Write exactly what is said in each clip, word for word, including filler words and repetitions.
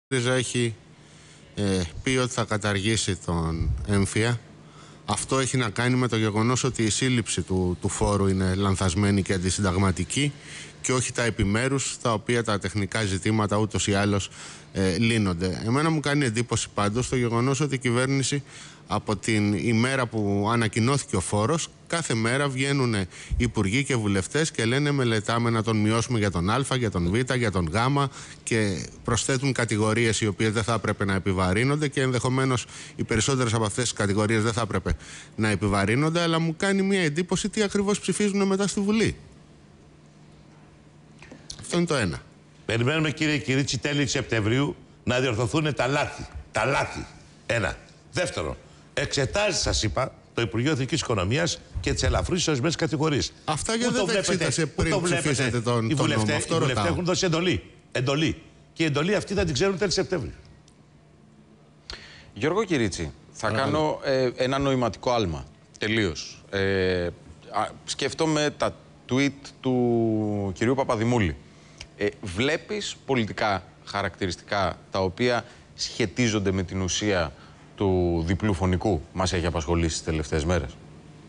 ΣΥΡΙΖΑ έχει ε, πει ότι θα καταργήσει τον έμφυα. Αυτό έχει να κάνει με το γεγονός ότι η σύλληψη του, του φόρου είναι λανθασμένη και αντισυνταγματική και όχι τα επιμέρους, τα οποία τα τεχνικά ζητήματα ούτως ή άλλως ε, λύνονται. Εμένα μου κάνει εντύπωση πάντως το γεγονός ότι η κυβέρνηση από την ημέρα που ανακοινώθηκε ο φόρος, κάθε μέρα βγαίνουν υπουργοί και βουλευτές και λένε μελετάμε να τον μειώσουμε για τον Α, για τον Β, για τον Γ και προσθέτουν κατηγορίες οι οποίες δεν θα έπρεπε να επιβαρύνονται και ενδεχομένως οι περισσότερες από αυτές τις κατηγορίες δεν θα έπρεπε να επιβαρύνονται, αλλά μου κάνει μια εντύπωση τι ακριβώς ψηφίζουν μετά στη Βουλή. Αυτό είναι το ένα. Περιμένουμε, κύριε Κυρίτσι, τέλη Σεπτεμβρίου να διορθωθούν τα λάθη. Τα λάθη. Ένα. Δεύτερον, εξετάζει, σας είπα, το Υπουργείο Εθνικής Οικονομίας και τις ελαφρύσεις ορισμένες κατηγορίες. Αυτά γιατί δεν τα εξέτασε πριν ψηφίσετε τον, οι τον νόμο. Αυτό οι βουλευτές έχουν δώσει εντολή. εντολή. Και η εντολή αυτή θα την ξέρουν τέλη Σεπτεμβρίου. Γιώργο Κυρίτσι, θα Άρα, κάνω ε, ένα νοηματικό άλμα. Τελείως. Ε, α, σκέφτομαι τα tweet του κυρίου Παπαδημούλη. Ε, βλέπεις πολιτικά χαρακτηριστικά τα οποία σχετίζονται με την ουσία του διπλού φωνικού, μας έχει απασχολήσει τις τελευταίες μέρες?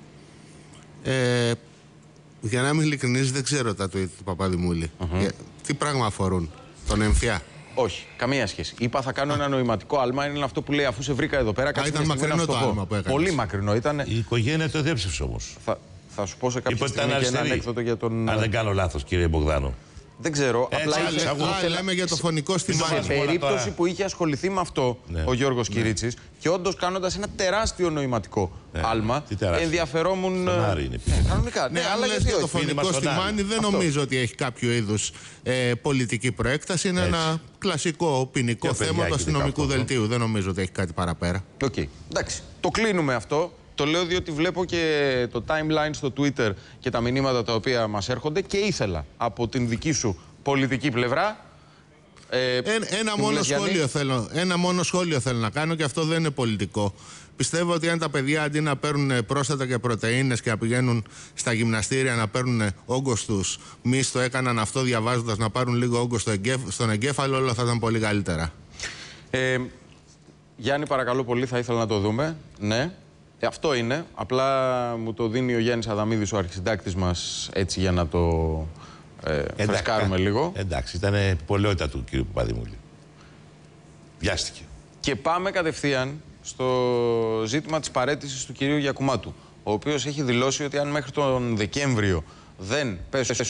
Ε, για να είμαι ειλικρινής, δεν ξέρω τα tweet του Παπαδημούλη. Mm-hmm. ε, τι πράγμα αφορούν, τον έμφυα? Όχι, καμία σχέση. Είπα θα κάνω ένα νοηματικό άλμα, είναι αυτό που λέει αφού σε βρήκα εδώ πέρα. Α, ήταν μακρινό το άλμα που έκανες. Πολύ μακρινό ήταν. Η οικογένεια το διέψευσε όμως. Θα, θα σου πω σε κάποια στιγμή και ένα ανέκδοτο για τον... Αν δεν κάνω λάθος, κύριε Μπογδάνο. Δεν ξέρω. Έτσι, απλά έτσι, είχε... Α, λέμε για το φωνικό στη Μάνη. Σε περίπτωση τώρα που είχε ασχοληθεί με αυτό ναι. ο Γιώργος ναι. Κυρίτσης και όντως κάνοντας ένα τεράστιο νοηματικό ναι. άλμα, ενδιαφερόμουν. Ναι, κανονικά. Ναι, ναι, αλλά γιατί για το φωνικό στη Μάνη δεν αυτό. νομίζω ότι έχει κάποιο είδους ε, πολιτική προέκταση. Είναι έτσι. ένα κλασικό ποινικό θέμα του αστυνομικού δελτίου. Δεν νομίζω ότι έχει κάτι παραπέρα. Οκ. Okay. Εντάξει. Το κλείνουμε αυτό. Το λέω διότι βλέπω και το timeline στο Twitter και τα μηνύματα τα οποία μας έρχονται και ήθελα από την δική σου πολιτική πλευρά. Ε, ένα, ένα, μόνο σχόλιο θέλω, ένα μόνο σχόλιο θέλω να κάνω και αυτό δεν είναι πολιτικό. Πιστεύω ότι αν τα παιδιά αντί να παίρνουν πρόστατα και πρωτεΐνες και να πηγαίνουν στα γυμναστήρια να παίρνουν όγκο στους μυς, το έκαναν αυτό διαβάζοντας να πάρουν λίγο όγκο στο εγκέφ, στον εγκέφαλο, όλα θα ήταν πολύ καλύτερα. Ε, Γιάννη, παρακαλώ πολύ, θα ήθελα να το δούμε. Ναι. Ε, αυτό είναι. Απλά μου το δίνει ο Γιάννης Αδαμίδης, ο αρχισυντάκτης μας, έτσι για να το ε, φρεσκάρουμε λίγο. Εντάξει, ήταν πολαιότητα του κύριου Παπαδημούλη. Βιάστηκε. Και πάμε κατευθείαν στο ζήτημα της παραίτησης του κυρίου Γιακουμάτου, ο οποίος έχει δηλώσει ότι αν μέχρι τον Δεκέμβριο δεν πέσουν